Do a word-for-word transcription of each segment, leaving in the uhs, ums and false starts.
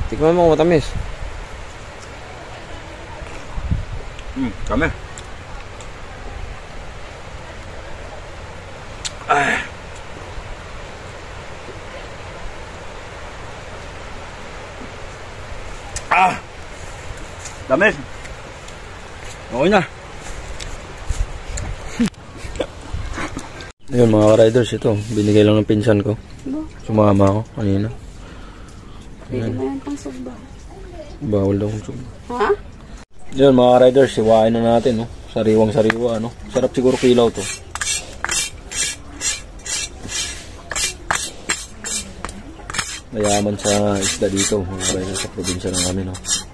Tikman mo kung matamis. Hmm, kami. Ah. Ah. Dami. Okay na. Ayun mga ka-riders, ito. Binigay lang ng pinsan ko. Sumama ako kanina. Pwede na yan pang sugba. Bawal daw kung sumama. Ha? Ayun mga ka-riders, siwain na natin. No? Sariwang sariwa. No? Sarap siguro kilaw to. Mayaman sa isda dito. Mga ka-riders sa probinsya na kami. No?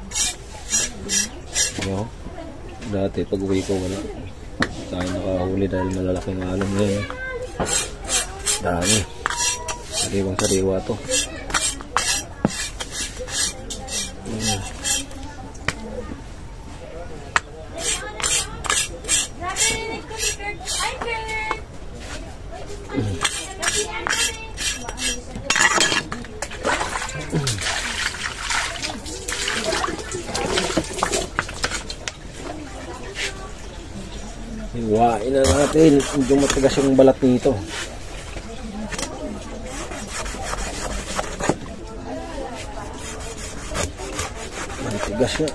No? Dati pag uwi ko wala tayo nakahuli dahil malalaking alon ngayon. Dami. Sariwang sariwa to. Hmm. Iwain na natin. Medyo matigas yung balat nito. Matigas nga.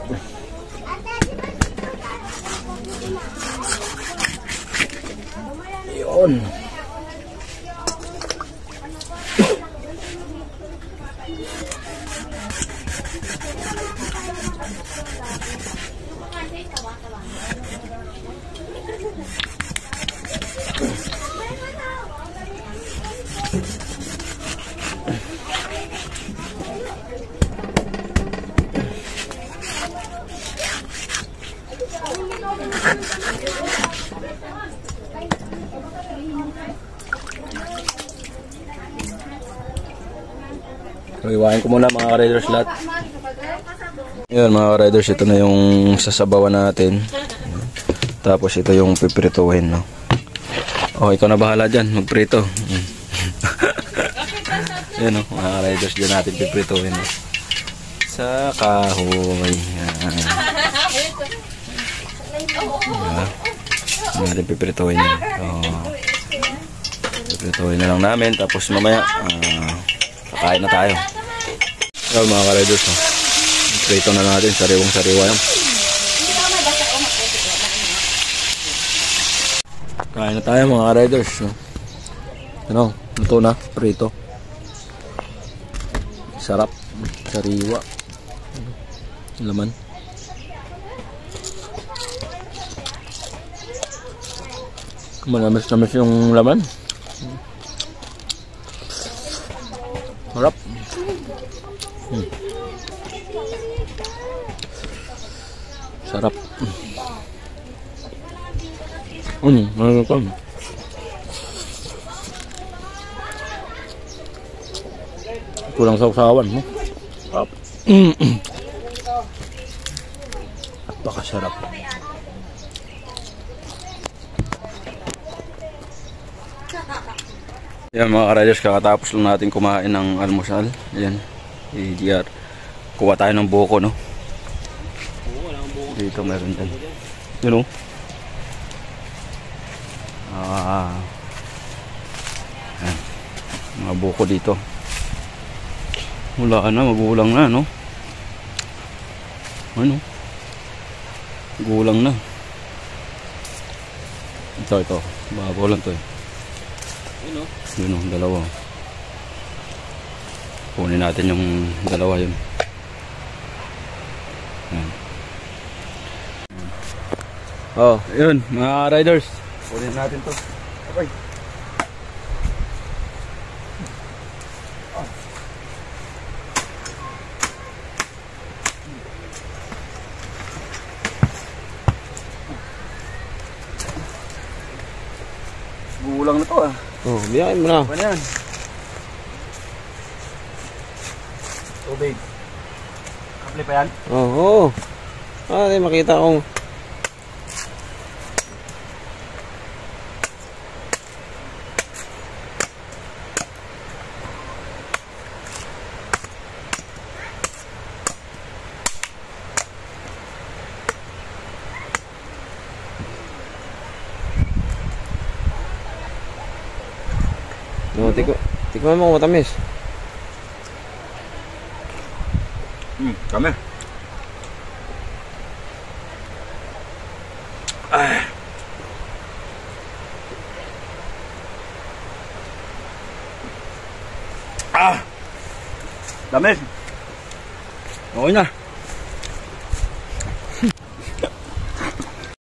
Yun. So, iwain ko muna mga ka-riders lahat. Ayan mga ka-riders, ito na yung sasabawan natin. Tapos ito yung piprituhin, no? Oh, ikaw na bahala dyan, magprito. Ayan, no? Mga ka-riders, dyan natin piprituhin, no? Sa kahoy. Ayan. Ayan. Ayan natin piprituhin yan. Oh. Piprituhin na lang namin. Tapos mamaya, uh, kakain na tayo. Ayan mga ka-riders, no? Prito na natin, sariwang sariwa yan. Kain na tayo mga ka-riders, no? Ano, luto na, prito. Sarap, sariwa. Laman. Manamis-namis yung laman. Sarap. Hmm. Sarap. Hmm, ano pa? Kulang sausawan mo. Sarap. Napakasarap. Yan mga ka-riders, kakatapos lang natin kumain ng almusal. Yan, E G R. Kuha tayo ng buko, no? Dito meron dyan. Yun, no? Ah, yan. Mga buko dito. Wala na, magulang na, no? Ano? Gulang na. Ito, ito. Bago lang to eh. Yun o. Yun o, dalawa. Kunin natin yung dalawa yun. Yan. Oh, yun mga riders. Kunin natin to. Okay. Gulang na to ah. Oh, biyakin mo na. Ano yan? Tubig. Kapli pa yan? Oo. Oh, oh. Ah, di makita kong No, tiko, tikman mo kung matamis. Hmm, kami. Ah. Ah. Dami. Okay na.